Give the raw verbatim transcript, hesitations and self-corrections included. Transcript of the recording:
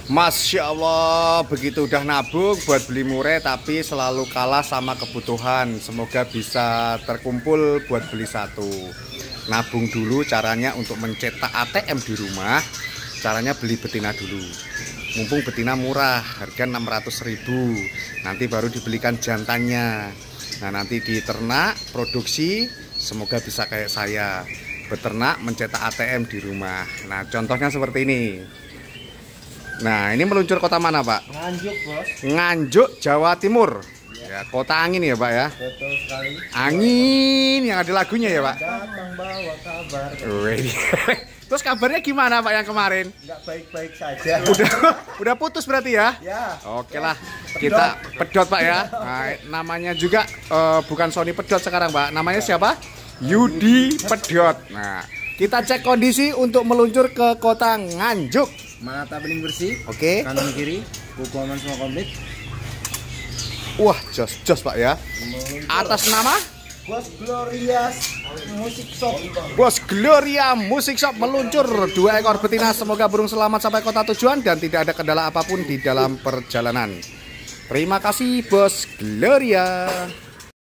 Masya Allah, begitu udah nabung buat beli mureh tapi selalu kalah sama kebutuhan. Semoga bisa terkumpul buat beli satu. Nabung dulu caranya untuk mencetak A T M di rumah. Caranya beli betina dulu. Mumpung betina murah, harga enam ratus ribu. Nanti baru dibelikan jantannya. Nah, nanti diternak, produksi, semoga bisa kayak saya. Beternak, mencetak A T M di rumah. Nah, contohnya seperti ini. Nah, ini meluncur kota mana, Pak? Nganjuk, Bos. Nganjuk, Jawa Timur. Ya, kota angin ya, Pak ya. Betul sekali. Angin yang ada lagunya ya, Pak. Datang bawa kabar. Wih. Terus kabarnya gimana, Pak, yang kemarin? Enggak baik-baik saja. Udah udah putus berarti ya? Ya. Oke lah, kita pedot, Pak ya. Nah, namanya juga eh, bukan Sony Pedot sekarang, Pak. Namanya siapa? Yudi Pedot. Nah, kita cek kondisi untuk meluncur ke kota Nganjuk. Mata bening bersih. Oke. Kanan kiri. Buku aman semua komplit. Wah, jos jos Pak ya. Atas nama Bos Glorias Musik Shop. Bos Gloria Musik Shop meluncur dua ekor betina. Semoga burung selamat sampai kota tujuan dan tidak ada kendala apapun di dalam perjalanan. Terima kasih Bos Gloria.